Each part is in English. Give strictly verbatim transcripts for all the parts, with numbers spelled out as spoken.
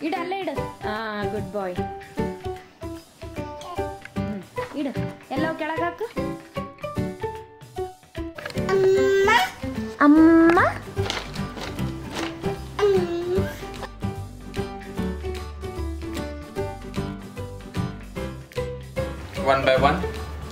ಇಡು ಅಲ್ಲೇ ಇಡು. ಹಾ ಗುಡ್ ಬಾಯ್. ಇಡು ಎಲ್ಲವೂ ಕೆಳಗೆ ಹಾಕು. ಅಮ್ಮ One by one.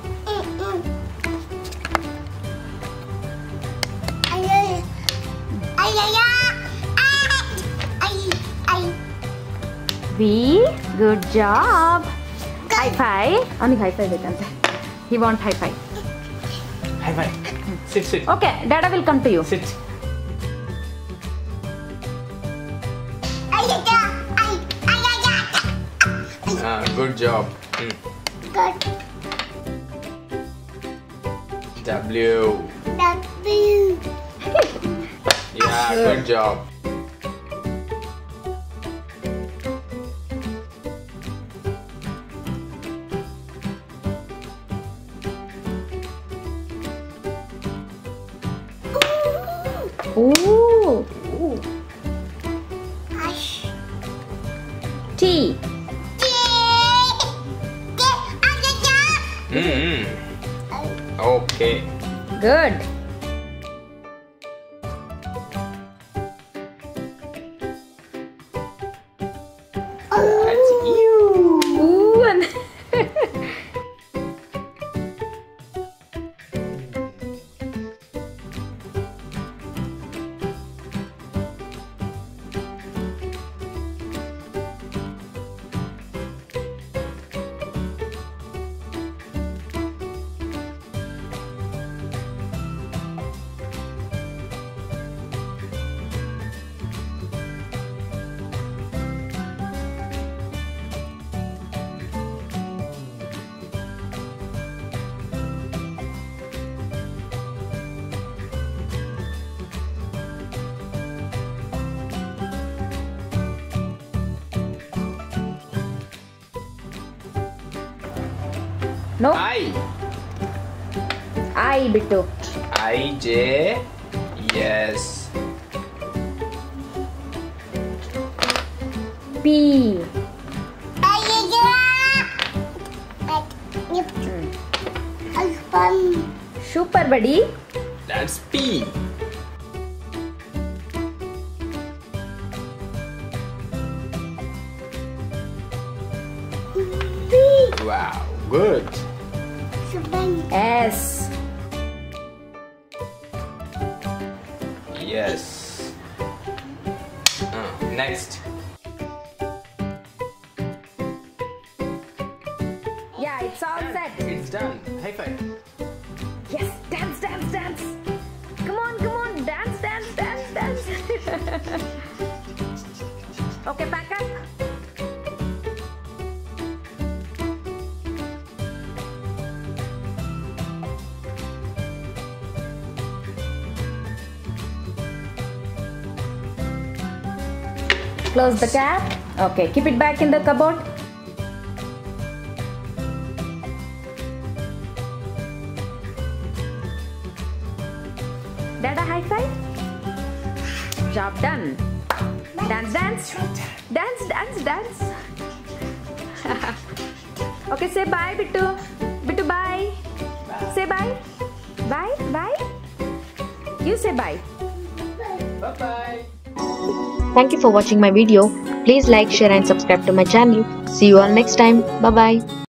We good job. High five. ಅವನಿಗೆ ಹೈ ಫೈ ಬೇಕಂತೆ. He want high five. High five. Sit, sit. Okay dada will come to you. Sit. Ah, good job. Hmm. Good. W. W. Yeah, good job. Ooh. Ash. T. Mm-hmm. Okay. Good. That's you. Ooh, and no. I. I ಬಿಟ್ಟು. I J. Yes. P. Super buddy. That's P. Wow, good. S. Yes. Uh, next. Yeah, it's all set. It's done. High five. Yes, dance, dance, dance. Come on, come on, dance, dance, dance, dance. Okay, pack up. Close the cap. Okay, keep it back in the cupboard. Dada, high five. Job done. Dance, dance. Dance, dance, dance. Okay, say bye, Bittu. Bittu, bye. Say bye. Bye, bye. You say bye. Bye-bye. Thank you for watching my video. Please like, share and subscribe to my channel. See you all next time. Bye bye.